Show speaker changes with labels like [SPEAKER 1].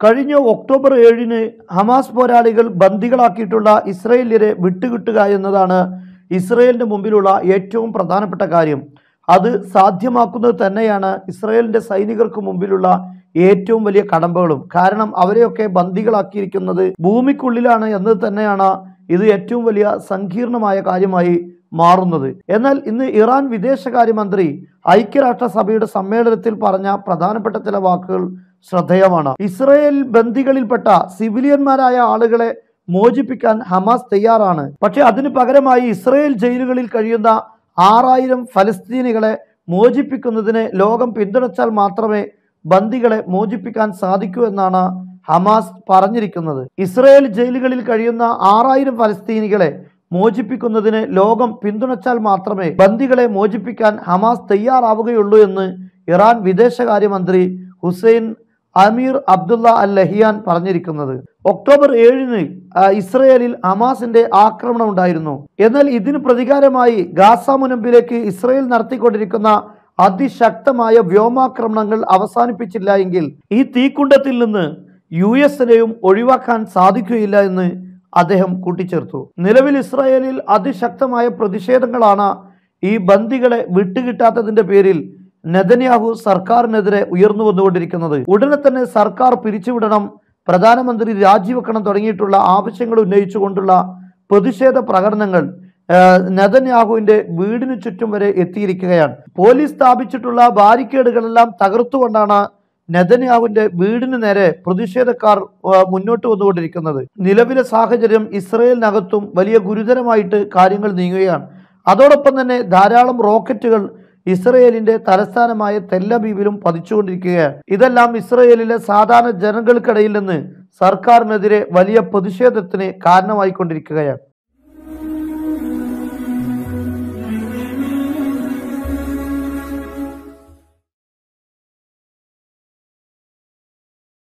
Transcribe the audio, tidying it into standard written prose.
[SPEAKER 1] കഴിഞ്ഞ October 7-ന് Hamas പോരാളികൾ ബന്ദികളാക്കിയിട്ടുള്ള ഇസ്രയേലിയരെ വിട്ടുകിട്ടുക എന്നതാണ് ഇസ്രയേലിന്റെ മുമ്പിലുള്ള ഏറ്റവും പ്രധാനപ്പെട്ട കാര്യം. അത് സാധ്യമാക്കുന്നത് തന്നെയാണ് ഇസ്രയേലിന്റെ സൈനികർക്ക് മുമ്പിലുള്ള ഏറ്റവും വലിയ കടമ്പകളും. കാരണം അവരെയൊക്കെ ബന്ദികളാക്കിയിരിക്കുന്നത് ഭൂമിക്കുള്ളിലാണ് എന്നത് തന്നെയാണ് ഇത് ഏറ്റവും വലിയ സങ്കീർണമായ കാര്യമായി മാറുന്നത്. എന്നാൽ ഇന്ന് ഇറാൻ വിദേശകാര്യമന്ത്രി ഐക്യരാഷ്ട്രസഭയുടെ സമ്മേളനത്തിൽ പറഞ്ഞ പ്രധാനപ്പെട്ട ചില വാക്കുകൾ ശ്രദ്ധേയമാണ്. ഇസ്രയേൽ ബന്ദികളിൽപ്പെട്ട സിവിലിയന്മാരായ ആളുകളെ മോചിപ്പിക്കാൻ ഹമാസ് തയ്യാറാണ്. പക്ഷെ അതിനു പകരമായി ഇസ്രയേൽ ജയിലുകളിൽ കഴിയുന്ന 6000 ഫലസ്തീനികളെ മോചിപ്പിക്കുന്നതിന് ലോകം പിന്തുണച്ചാൽ മാത്രമേ ബന്ദികളെ മോചിപ്പിക്കാൻ സാധിക്കൂ എന്നാണ് ഹമാസ് പറഞ്ഞിരിക്കുന്നത്. ഇസ്രയേൽ ജയിലുകളിൽ കഴിയുന്ന 6000 ഫലസ്തീനികളെ മോചിപ്പിക്കുന്നതിന് ലോകം പിന്തുണച്ചാൽ മാത്രമേ ബന്ദികളെ മോചിപ്പിക്കാൻ ഹമാസ് തയ്യാറാവുകയുള്ളൂ എന്ന് ഇറാൻ വിദേശകാര്യമന്ത്രി ഹുസൈൻ അമീർ അബ്ദുള്ള അൽ ലഹിയാൻ പറഞ്ഞിരിക്കുന്നത്. ഒക്ടോബർ 7-ന് ഇസ്രയേലിൽ ഹമാസിന്റെ ആക്രമണം ഉണ്ടായിരുന്നു. എന്നാൽ ഇതിന് പ്രതികാരമായി ഗാസ മുനമ്പിലേക്ക് ഇസ്രയേൽ നടത്തിക്കൊണ്ടിരിക്കുന്ന അതിശക്തമായ വ്യോമാക്രമണങ്ങൾ അവസാനിപ്പിച്ചില്ല എങ്കിൽ ഈ തീക്കുണ്ടത്തിൽ നിന്ന് യുഎസിനെയും ഒഴിവാക്കാൻ സാധിക്കുകയില്ല എന്ന് അദ്ദേഹം കൂട്ടിച്ചേർത്തു. നിലവിൽ ഇസ്രായേലിൽ അതിശക്തമായ പ്രതിഷേധങ്ങളാണ് ഈ ബന്ദികളെ വിട്ടുകിട്ടാത്തതിന്റെ പേരിൽ നെതന്യാഹു സർക്കാരിനെതിരെ ഉയർന്നു വന്നുകൊണ്ടിരിക്കുന്നത്. ഉടനെ തന്നെ സർക്കാർ പിരിച്ചുവിടണം, പ്രധാനമന്ത്രി രാജിവെക്കണം തുടങ്ങിയിട്ടുള്ള ആവശ്യങ്ങൾ ഉന്നയിച്ചുകൊണ്ടുള്ള പ്രതിഷേധ പ്രകടനങ്ങൾ നെതന്യാഹുവിന്റെ വീടിനു ചുറ്റും വരെ എത്തിയിരിക്കുകയാണ്. പോലീസ് സ്ഥാപിച്ചിട്ടുള്ള ബാരിക്കേഡുകളെല്ലാം തകർത്തുകൊണ്ടാണ് നെതന്യാഹുവിന്റെ വീടിന് നേരെ പ്രതിഷേധക്കാർ മുന്നോട്ട് വന്നുകൊണ്ടിരിക്കുന്നത്. നിലവിലെ സാഹചര്യം ഇസ്രയേലിനകത്തും വലിയ ഗുരുതരമായിട്ട് കാര്യങ്ങൾ നീങ്ങുകയാണ്. അതോടൊപ്പം തന്നെ ധാരാളം റോക്കറ്റുകൾ ഇസ്രയേലിന്റെ തലസ്ഥാനമായ തെല്ലബീവിലും പതിച്ചുകൊണ്ടിരിക്കുകയാണ്. ഇതെല്ലാം ഇസ്രയേലിലെ സാധാരണ ജനങ്ങൾക്കിടയിൽ നിന്ന് സർക്കാരിനെതിരെ വലിയ പ്രതിഷേധത്തിന് കാരണമായിക്കൊണ്ടിരിക്കുകയാണ്.